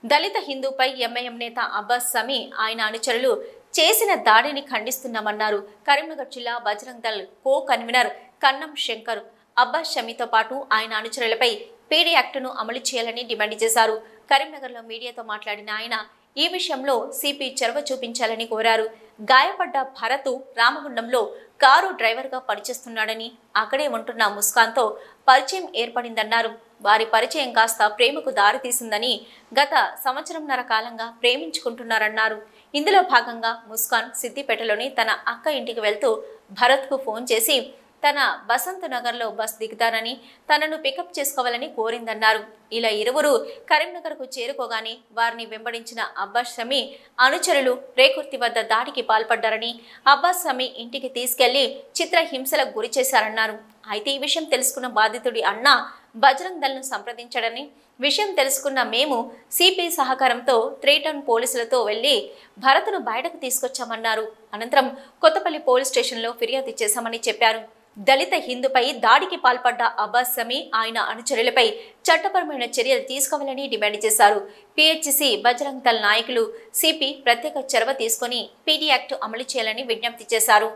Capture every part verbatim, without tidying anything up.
దళిత హిందూపై MIM నేత అబ్బాస్ సమీ ఆయన అనుచరులు చేసిన దాడిని ఖండిస్తున్నామన్నారు. కరీంనగర్ జిల్లా బజరంగ్ దళ్ కో కన్వీనర్ కన్నం శంకర్ అబ్బాస్ షమీతో పాటు ఆయన అనుచరులపై పీడీ యాక్టును అమలు చేయాలని డిమాండ్ చేశారు. కరీంనగర్లో మీడియాతో మాట్లాడిన ఆయన ఈ విషయంలో సిపి చొరవ చూపించాలని కోరారు. గాయపడ్డ భరత్ రామగుండంలో కారు డ్రైవర్గా పనిచేస్తున్నాడని, అక్కడే ఉంటున్న ముస్కాన్తో పరిచయం ఏర్పడిందన్నారు. వారి పరిచయం కాస్త ప్రేమకు దారితీసిందని, గత సంవత్సరంన్నర కాలంగా ప్రేమించుకుంటున్నారన్నారు. ఇందులో భాగంగా ముస్కాన్ సిద్దిపేటలోని తన అక్క ఇంటికి వెళ్తూ భరత్కు ఫోన్ చేసి తన బసంత్ నగర్లో బస్ దిగుతానని, తనను పికప్ చేసుకోవాలని కోరిందన్నారు. ఇలా ఇరువురు కరీంనగర్కు చేరుకోగానే వారిని వెంబడించిన అబ్బాస్ షమీ అనుచరులు రేకుర్తి వద్ద దాడికి పాల్పడ్డారని, అబ్బాస్ షమీ ఇంటికి తీసుకెళ్లి చిత్రహింసలకు గురి చేశారన్నారు. అయితే ఈ విషయం తెలుసుకున్న బాధితుడి అన్న బజరంగ్ దళ్ను సంప్రదించాడని, విషయం తెలుసుకున్న మేము సిపి సహకారంతో త్రీ టౌన్ పోలీసులతో వెళ్లి భరత్ను బయటకు తీసుకొచ్చామన్నారు. అనంతరం కొత్తపల్లి పోలీస్ స్టేషన్లో ఫిర్యాదు చేశామని చెప్పారు. దళిత హిందూపై దాడికి పాల్పడ్డ అబ్బాస్ సమీ ఆయన అనుచరులపై చట్టపరమైన చర్యలు తీసుకోవాలని డిమాండ్ చేశారు. పిహెచ్సి బజరంగ్ దళ్ నాయకులు సిపి ప్రత్యేక చొరవ తీసుకుని పీడీ యాక్ట్ అమలు చేయాలని విజ్ఞప్తి చేశారు.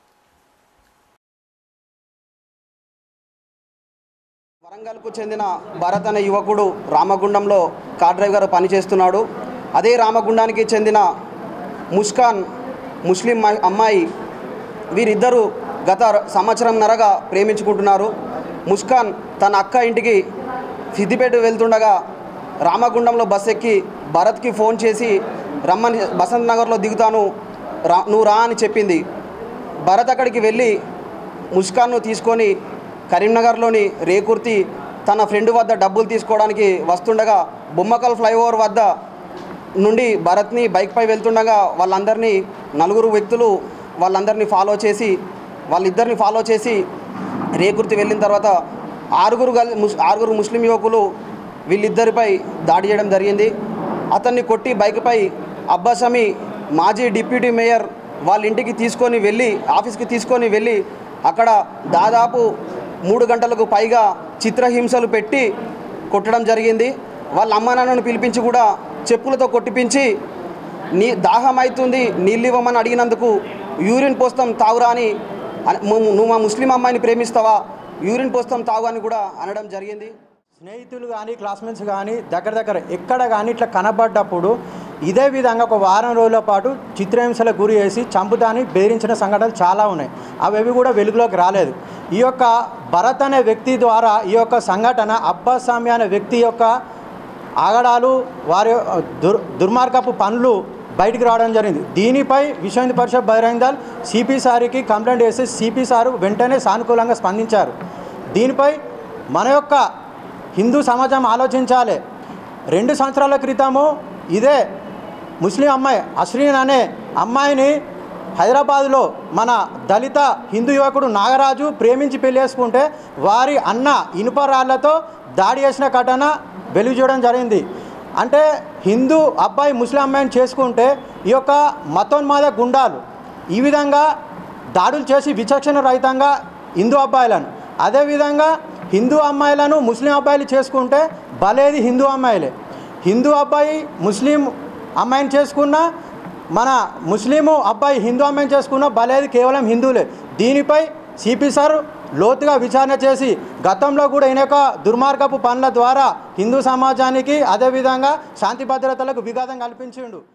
వరంగల్కు చెందిన భరత్ అనే యువకుడు రామగుండంలో కార్ డ్రైవర్గా పనిచేస్తున్నాడు. అదే రామగుండానికి చెందిన ముస్కాన్ ముస్లిం అమ్మాయి, వీరిద్దరూ గత సంవత్సరంన్నరగా ప్రేమించుకుంటున్నారు. ముస్కాన్ తన అక్క ఇంటికి సిద్దిపేట వెళ్తుండగా రామగుండంలో బస్ ఎక్కి భరత్కి ఫోన్ చేసి రమ్మని, బసంత్ నగర్లో దిగుతాను రా నువ్వు రా అని చెప్పింది. భరత్ అక్కడికి వెళ్ళి ముస్కాన్ను తీసుకొని కరీంనగర్లోని రేకుర్తి తన ఫ్రెండ్ వద్ద డబ్బులు తీసుకోవడానికి వస్తుండగా బొమ్మకల్ ఫ్లైఓవర్ వద్ద నుండి భరత్ని బైక్పై వెళ్తుండగా వాళ్ళందరినీ నలుగురు వ్యక్తులు వాళ్ళందరినీ ఫాలో చేసి వాళ్ళిద్దరిని ఫాలో చేసి రేకుర్తి వెళ్ళిన తర్వాత ఆరుగురు ఆరుగురు ముస్లిం యువకులు వీళ్ళిద్దరిపై దాడి చేయడం జరిగింది. అతన్ని కొట్టి బైక్పై అబ్బాస్ షమీ మాజీ డిప్యూటీ మేయర్ వాళ్ళ ఇంటికి తీసుకొని వెళ్ళి ఆఫీస్కి తీసుకొని వెళ్ళి అక్కడ దాదాపు మూడు గంటలకు పైగా చిత్రహింసలు పెట్టి కొట్టడం జరిగింది. వాళ్ళ అమ్మ నాన్నను పిలిపించి కూడా చెప్పులతో కొట్టిపించి నీ దాహం అవుతుంది నీళ్ళు ఇవ్వమని అడిగినందుకు యూరిన్ పోస్తాం తాగురా అని, నువ్వు మా ముస్లిం అమ్మాయిని ప్రేమిస్తావా, యూరిన్ పోస్తాం తాగు అని కూడా అనడం జరిగింది. స్నేహితులు కానీ క్లాస్మేట్స్ కానీ దగ్గర దగ్గర ఎక్కడ కానీ ఇట్లా కనబడ్డప్పుడు ఇదే విధంగా ఒక వారం రోజుల పాటు చిత్రహింసలకు గురి చేసి చంపుతాని బెదిరించిన సంఘటనలు చాలా ఉన్నాయి. అవి కూడా వెలుగులోకి రాలేదు. ఈ యొక్క భరత్ అనే వ్యక్తి ద్వారా ఈ యొక్క సంఘటన అబ్బాస్ షమీ అనే వ్యక్తి యొక్క ఆగడాలు, వారి దుర్ దుర్మార్గపు పనులు బయటికి రావడం జరిగింది. దీనిపై విశ్వ హిందూ పరిషత్ బజరంగ్ దళ్ సిపి సార్కి కంప్లైంట్ చేసి సిపి సారు వెంటనే సానుకూలంగా స్పందించారు. దీనిపై మన యొక్క హిందూ సమాజం ఆలోచించాలి. రెండు సంవత్సరాల క్రితము ఇదే ముస్లిం అమ్మాయి అశ్రీన్ అనే అమ్మాయిని హైదరాబాద్లో మన దళిత హిందూ యువకుడు నాగరాజు ప్రేమించి పెళ్లి చేసుకుంటే వారి అన్న ఇనుప రాళ్లతో దాడి చేసిన ఘటన వెలుగు చూడడం జరిగింది. అంటే హిందూ అబ్బాయి ముస్లిం అమ్మాయిని చేసుకుంటే ఈ యొక్క మతోన్మాద గుండాలు ఈ విధంగా దాడులు చేసి విచక్షణ రహితంగా హిందూ అబ్బాయిలను, అదేవిధంగా హిందూ అమ్మాయిలను ముస్లిం అబ్బాయిలు చేసుకుంటే బలేది హిందూ అమ్మాయిలే. హిందూ అబ్బాయి ముస్లిం అమ్మాయిని చేసుకున్న, మన ముస్లిము అబ్బాయి హిందూ అమ్మాయిని చేసుకున్న బలేది కేవలం హిందువులే. దీనిపై సిపి సార్ లోతుగా విచారణ చేసి గతంలో కూడా ఈయన యొక్క దుర్మార్గపు పనుల ద్వారా హిందూ సమాజానికి అదేవిధంగా శాంతి భద్రతలకు విఘాతం కల్పించిండు.